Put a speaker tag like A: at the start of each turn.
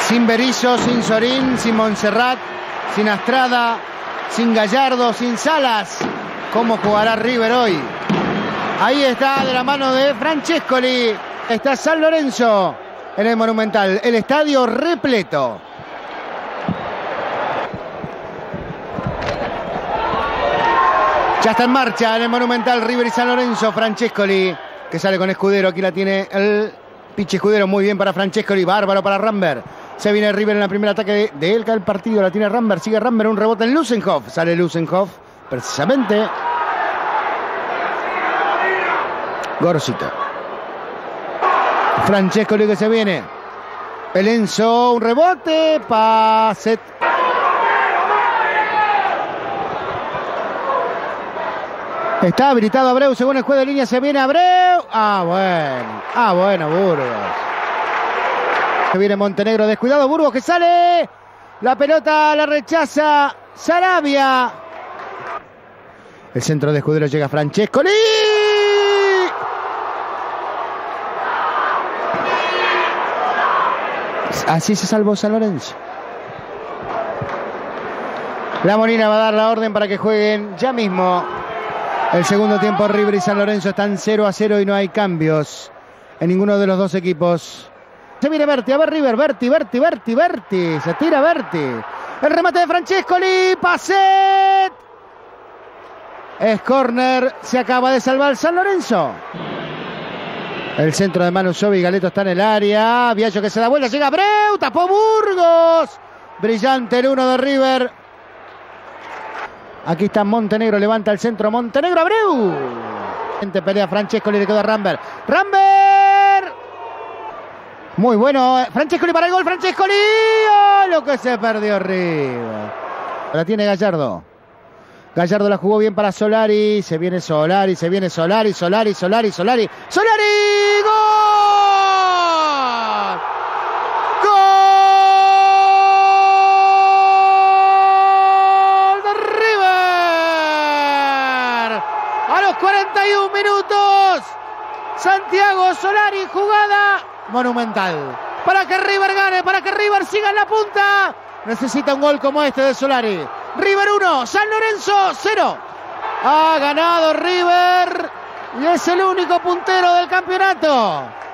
A: Sin Berizzo, sin Sorín, sin Montserrat, sin Astrada, sin Gallardo, sin Salas. ¿Cómo jugará River hoy? Ahí está, de la mano de Francescoli. Está San Lorenzo en el Monumental. El estadio repleto. Ya está en marcha en el Monumental River y San Lorenzo. Francescoli, que sale con Escudero. Aquí la tiene el Pichi Escudero. Muy bien para Francescoli. Bárbaro para Rambert. Se viene River en el primer ataque de Elca del partido. La tiene Rambert. Sigue Rambert. Un rebote en Lusenhoff. Sale Lusenhoff. Precisamente. Gorosito. Francescoli que se viene. El Enzo. Un rebote. Pase. Está habilitado Abreu, según el juez de línea, se viene Abreu. Bueno, Burgos. Se viene Montenegro, descuidado Burgos que sale. La pelota la rechaza Sarabia. El centro de Escudero llega Francescoli. Así se salvó San Lorenzo. La Molina va a dar la orden para que jueguen ya mismo. El segundo tiempo. River y San Lorenzo están 0-0 y no hay cambios en ninguno de los dos equipos. Se viene Berti, a ver River, Berti. Se tira Berti. El remate de Francescoli, Pacet. Es córner, se acaba de salvar San Lorenzo. El centro de Manu Sobi, Galeto está en el área. Viallo que se da vuelta, llega Abreu, tapó Burgos. Brillante el 1 de River. Aquí está Montenegro, levanta el centro Montenegro, Abreu. Pelea Francescoli, le quedó a Rambert. ¡Rambert! Muy bueno, Francescoli para el gol, Francescoli. ¡Oh, lo que se perdió River! La tiene Gallardo. Gallardo la jugó bien para Solari. Se viene Solari. ¡Solari! ¡Solari! ¡Gol! A los 41 minutos, Santiago Solari, jugada monumental. Para que River gane, para que River siga en la punta. Necesita un gol como este de Solari. River 1, San Lorenzo 0. Ha ganado River y es el único puntero del campeonato.